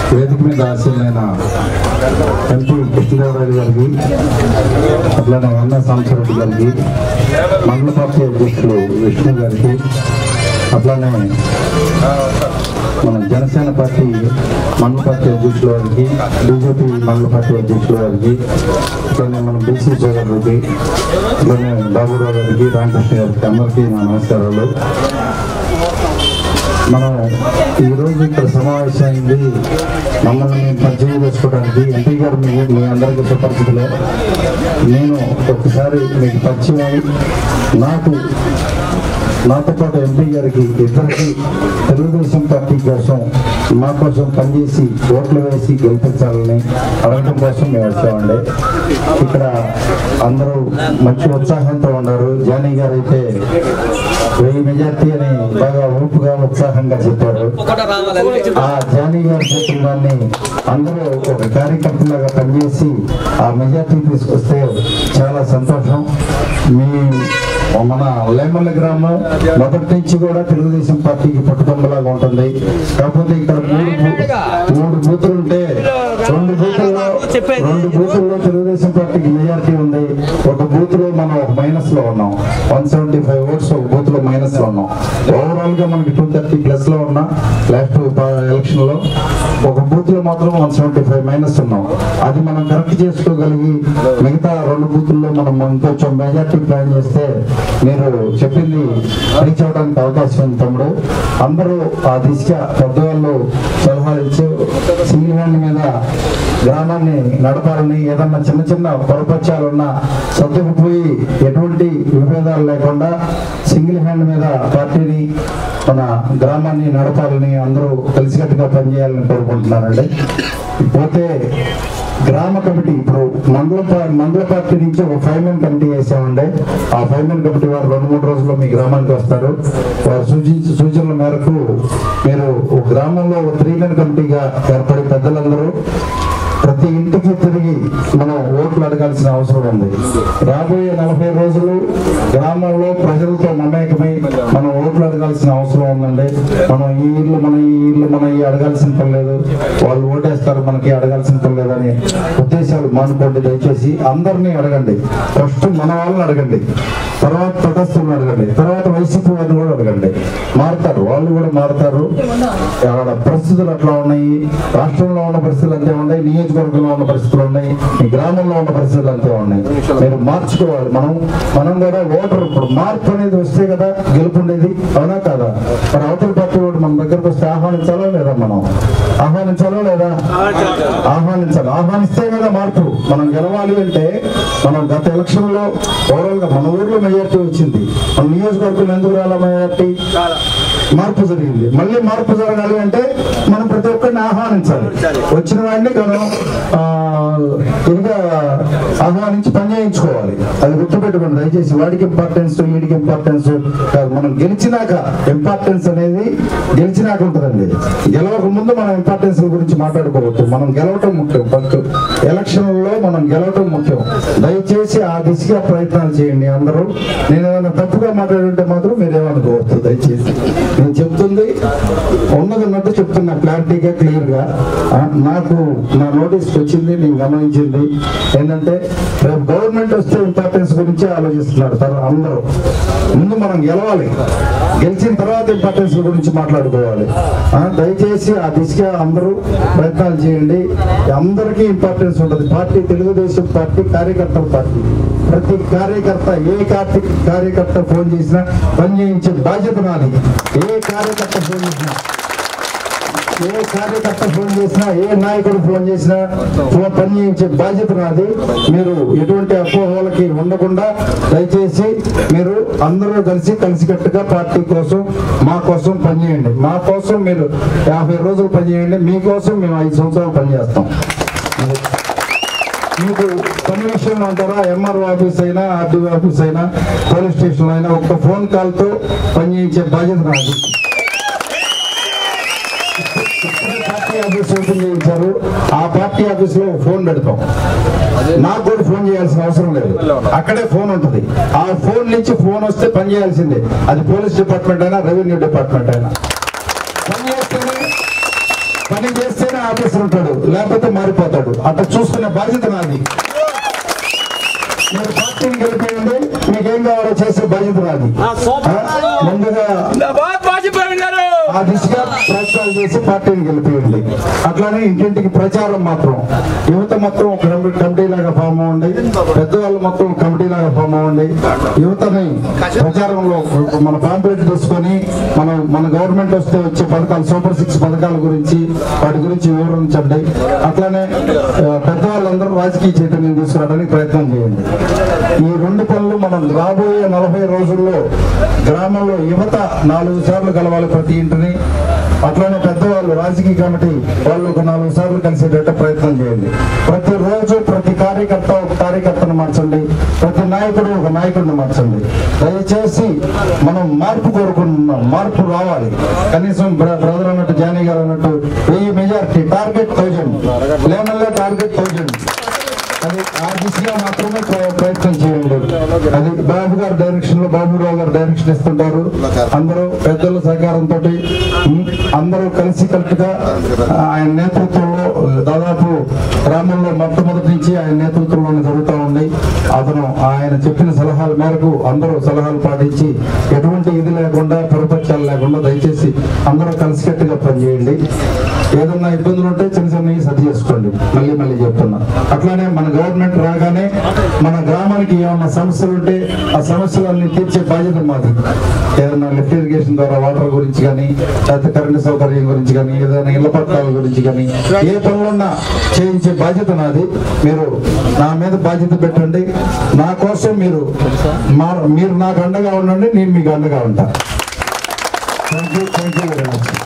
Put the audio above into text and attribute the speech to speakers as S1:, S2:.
S1: వేదిక మీద ఆశీలైన ఎంపీ కృష్ణదేవరాయలు గారికి, అట్లానే అన్న సాంబశివరెడ్డి గారికి, మండల పార్టీ అధ్యక్షులు విష్ణు గారికి, అట్లానే మన జనసేన పార్టీ మండల పార్టీ అధ్యక్షుల వారికి, బీజేపీ మండల పార్టీ అధ్యక్షుల వారికి, అట్లానే మన బీసీ సోదరులకి, అట్లానే బాబురావు గారికి, రామకృష్ణ గారికి అందరికీ నా నమస్కారాలు. మనం ఈరోజు ఇక్కడ సమావేశమైంది మమ్మల్ని మేము పరిచయం చేసుకోవడానికి. ఎంపీ గారు మీ అందరికీ సుపరిచితులే. నేను ఒకసారి మీకు పరిచయం అయి నాతో పాటు ఎంపీ గారికి ఇద్దరికి తెలుగుదేశం పార్టీ కోసం మా కోసం పనిచేసి ఓట్లు వేసి గెలిపించాలని అడగడం కోసం మేము వచ్చామండి. ఇక్కడ అందరూ మంచి ఉత్సాహంతో ఉన్నారు. జానీ గారు అయితే 1000 మెజార్టీ అని బాగా ఊపుగా ఉత్సాహంగా చెప్పారు. ఆ జానీ గారు చెప్పిన దాన్ని అందరూ ఒక కార్యకర్తలాగా పనిచేసి ఆ మెజార్టీ తీసుకొస్తే చాలా సంతోషం. మన లేమల్ల గ్రామం మొదటి నుంచి కూడా తెలుగుదేశం పార్టీకి పట్టుదొంగలాగా ఉంటుంది. కాకపోతే ఇక్కడ మూడు బూతులు ఉంటే రెండు బూతుల్లో తెలుగుదేశం పార్టీకి మెజార్టీ ఉంది. ఒక బూత్ లో మనం ఒక మైనస్ లో ఉన్నాం. 175 ఓట్స్ ఒక బూత్ లో మైనస్ లో ఉన్నాం. ఓవరాల్ గా మనకి 230 ప్లస్ లో ఉన్నా. లాస్ట్ ఎలక్షన్ లో ఒక బూత్ లో మాత్రం 175 మైనస్ ఉన్నాం. అది మనం కరెక్ట్ చేసుకోగలిగి మిగతా 2 బూతుల్లో మనం ఇంకొంచెం మెజార్టీ ప్లాన్ చేస్తే మీరు చెప్పింది రీచ్ అవడానికి అవకాశం ఉంది తమ్ముడు. అందరూ ఆ దిశగా పెద్దవాళ్ళు సలహాలు ఇచ్చి సింగిల్ హ్యాండ్ మీద గ్రామాన్ని నడపాలని, ఏదన్నా చిన్న చిన్న పొరపక్షాలున్నా సర్దుకుపోయి ఎటువంటి విభేదాలు లేకుండా సింగిల్ హ్యాండ్ మీద పార్టీని మన గ్రామాన్ని నడపాలని అందరూ కలిసికట్టుగా పనిచేయాలని కోరుకుంటున్నారండి. పోతే గ్రామ కమిటీ ఇప్పుడు మండల పార్టీ నుంచి ఒక 5 మెన్ కమిటీ వేసామండి. ఆ 5 మెన్ కమిటీ వారు 2-3 రోజుల్లో మీ గ్రామానికి వస్తారు. వారు సూచనల మేరకు మీరు గ్రామంలో 3 మెన్ కమిటీగా ఏర్పడి పెద్దలందరూ ప్రతి ఇంటికి తిరిగి మనం ఓట్లు అడగాల్సిన అవసరం ఉంది. రాబోయే 40 రోజులు గ్రామంలో ప్రజలతో మమేకమై మనం ఓట్లు అడగాల్సిన అవసరం ఉందండి. మనం ఈ ఇల్లు అడగాల్సిన పని లేదు, వాళ్ళు ఓటేస్తారు మనకి అడగాల్సిన పని లేదని ఉద్దేశాలు మానుకోండి. దయచేసి అందరినీ అడగండి. ఫస్ట్ మన వాళ్ళని అడగండి, తర్వాత తటస్థులను అడగండి, తర్వాత వైసీపీ వాళ్ళని కూడా అడగండి. మారుతారు, వాళ్ళు కూడా మారుతారు. పరిస్థితులు అట్లా ఉన్నాయి. రాష్ట్రంలో ఉన్న పరిస్థితులు అంతే ఉన్నాయి, నియోజకవర్గంలో ఉన్న పరిస్థితులు ఉన్నాయి, గ్రామంలో ఉన్న పరిస్థితులు అంతే ఉన్నాయి. మీరు మార్చుకోవాలి. మనం కూడా ఓటర్ ఇప్పుడు మార్పు అనేది వస్తే కదా గెలుపుండేది, అవునా కాదా? మరి అవతల పార్టీ వాడు మన దగ్గరకు వస్తే ఆహ్వానించాలో లేదా? మనం ఆహ్వానించాలో లేదా? ఆహ్వానిస్తే కదా మార్పు. మనం గెలవాలి అంటే మనం గత ఎలక్షన్ లో ఓవరాల్ గా మన ఊర్లో మెజార్టీ వచ్చింది, మన నియోజకవర్గం ఎందుకు రాలా మెజార్టీ? మార్పు జరిగింది. మళ్ళీ మార్పు జరగాలి అంటే మనం ప్రతి ఒక్కరిని ఆహ్వానించాలి. వచ్చిన వాడిని మనం ఇంకా ఆహ్వానించి పని చేయించుకోవాలి. అది గుర్తుపెట్టుకోండి దయచేసి. వాడికి ఇంపార్టెన్స్, వీడికి ఇంపార్టెన్స్ కాదు. మనం గెలిచినాక ఇంపార్టెన్స్ అనేది గెలిచినాక ఉంటుందండి. గెలవక ముందు మనం ఇంపార్టెన్స్ గురించి మాట్లాడుకోవచ్చు. మనం గెలవటం ముఖ్యం. ఫస్ట్ ఎలక్షన్లో మనం గెలవటం ముఖ్యం. దయచేసి ఆ దిశగా ప్రయత్నాలు చేయండి అందరూ. నేను ఏమైనా తప్పుగా మాట్లాడుంటే మాత్రం మీరేమనుకోవచ్చు. దయచేసి నేను చెప్తుంది ఉన్నదన్నట్టు చెప్తున్నా, క్లారిటీగా క్లియర్ గా. నాకు నా నోటీస్ వచ్చింది, నేను గమనించింది ఏంటంటే రేపు గవర్నమెంట్ వస్తే ఇంపార్టెన్స్ గురించి ఆలోచిస్తున్నారు అందరూ. ముందు మనం గెలవాలి, గెలిచిన తర్వాత ఇంపార్టెన్స్ గురించి మాట్లాడుకోవాలి. దయచేసి ఆ దిశగా అందరూ ప్రయత్నాలు చేయండి. అందరికీ ఇంపార్టెన్స్ ఉంటుంది. పార్టీ తెలుగుదేశం పార్టీ కార్యకర్తల పార్టీ. ప్రతి కార్యకర్త ఏ కార్యకర్త ఫోన్ చేసినా పని చేయించే బాధ్యత నాది. ఏ కార్యకర్త ఫోన్ చేసినా ఏ నాయకుడు ఫోన్ చేసినా పని చేయించే బాధ్యత నాది. మీరు ఎటువంటి అపోహలకి ఉండకుండా దయచేసి మీరు అందరూ కలిసికట్టుగా పార్టీ కోసం మా కోసం పనిచేయండి. మా కోసం మీరు 50 రోజులు పనిచేయండి. మీకోసం మేము 5 సంవత్సరాలు పనిచేస్తాం. మీకు పని విషయంలో అంటారా, ఎంఆర్ఓ ఆఫీస్ అయినా, ఆర్డీఓ ఆఫీస్ అయినా, పోలీస్ స్టేషన్ అయినా ఒక్క ఫోన్ కాల్తో పనిచేయించే బాధ్యత నాది. పార్టీ ఆఫీస్ ఓపెన్ చేయించారు, ఆ పార్టీ ఆఫీస్ లో ఫోన్ పెడతాం. నాకు కూడా ఫోన్ చేయాల్సిన అవసరం లేదు, అక్కడే ఫోన్ ఉంటుంది. ఆ ఫోన్ నుంచి ఫోన్ వస్తే పని చేయాల్సిందే. అది పోలీస్ డిపార్ట్మెంట్ అయినా, రెవెన్యూ డిపార్ట్మెంట్ అయినా. పని చేస్తేనే ఉంటేనే ఆఫీసర్ ఉంటాడు, లేకపోతే మారిపోతాడు. అట్లా చూసుకునే బాధ్యత నాది. మీరు పార్టీని గెలిపేయండి, మీకేం కావాలో చేసే బాధ్యత నాది. ముందుగా ఆ దిశగా ప్రయత్నాలు చేసి పార్టీని గెలిపేయండి. అట్లానే ఇంటింటికి ప్రచారం మాత్రం యువత మొత్తం ఒక కమిటీ లాగా ఫామ్ అవ్వండి, పెద్దవాళ్ళు మొత్తం కమిటీ లాగా ఫామ్ అవ్వండి. యువతని ప్రచారంలో మన పాంప్లెట్ తీసుకొని మన గవర్నమెంట్ వస్తే వచ్చే పథకాలు, సూపర్ 6 పథకాల గురించి వాటి గురించి వివరించండి. అట్లానే పెద్దవాళ్ళందరూ రాజకీయ చైతన్యం తీసుకురావడానికి ప్రయత్నం చేయండి. ఈ 2 పనులు మనం రాబోయే 40 రోజుల్లో గ్రామంలో యువత 4 సార్లు కలవాలి ప్రతి ఇంటిని. అట్లానే పెద్దవాళ్ళు రాజకీయ కమిటీ వాళ్ళు ఒక 4 సార్లు కలిసేటట్టు ప్రయత్నం చేయండి. ప్రతిరోజు ప్రతి కార్యకర్త ఒక కార్యకర్తను మార్చండి, ప్రతి నాయకుడు ఒక నాయకుడిని మార్చండి. దయచేసి మనం మార్పు కోరుకుంటున్నాం, మార్పు రావాలి. కనీసం బ్రదర్ అన్నట్టు, జానీ గారు అన్నట్టు 1000 మెజార్టీ టార్గెట్ 1000, లేనల్లో టార్గెట్ 1000. అది ఆ దిశగా మాత్రమే ప్రయత్నం చేయండి. అది బాబు గారు డైరెక్షన్ లో, బాబురావు గారు డైరెక్షన్ ఇస్తుంటారు. అందరూ పెద్దల సహకారంతో అందరూ కలిసి కట్టుగా ఆయన నేతృత్వంలో దాదాపు గ్రామంలో మొట్టమొదటి నుంచి ఆయన నేతృత్వంలో జరుగుతూ ఉంది. ఆయన చెప్పిన సలహాల మేరకు అందరూ సలహాలు పాటించి ఎటువంటి ఇది లేకుండా, ప్రపక్షాలు లేకుండా దయచేసి అందరూ కలిసికట్టుగా పనిచేయండి. ఏదన్నా ఇబ్బందులు ఉంటే చిన్న చిన్నవి సరి చేసుకోండి. మళ్ళీ చెప్తున్నా. అట్లానే మన గవర్నమెంట్ రాగానే మన గ్రామానికి ఏమన్నా సమస్యలు ఉంటే ఆ సమస్యలన్నీ తీర్చే బాధ్యత మాది. ఏదైనా లిఫ్ట్ ఇరిగేషన్ ద్వారా వాటర్ గురించి కానీ, లేకపోతే కరెంటు సౌకర్యం గురించి కానీ, ఏదైనా ఇళ్ల పట్టాల గురించి కానీ, ఏ పనులున్నా చేయించే బాధ్యత నాది. మీరు నా మీద బాధ్యత పెట్టండి. నా కోసం మీరు నాకు అండగా ఉండండి, నేను మీకు అండగా ఉంటాను. Thank you very much.